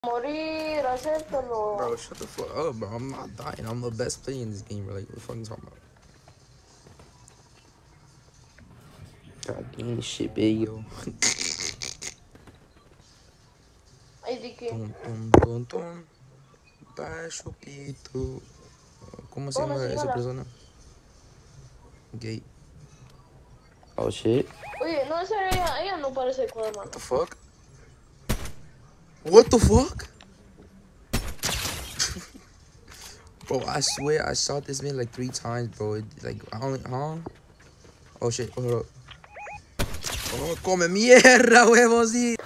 Morir, acéptalo. Bro, shut the fuck up, bro. I'm not dying. I'm the best player in this game, bro. Like, what the fuck are you talking about? God damn, shit, big, yo. Ay, di que. Tum, tum, tum, tum. Baixo pito. ¿Cómo se Bueno, llama esa sígala. persona? Gay. Oh, shit. Oye, no, en serio, ella no parece cuadra, What mano. the fuck? What the fuck? Bro, I swear I saw this man like 3 times, bro. Like, I only, huh? Oh, shit. Hold up. Oh, come mierda, huevos, sí.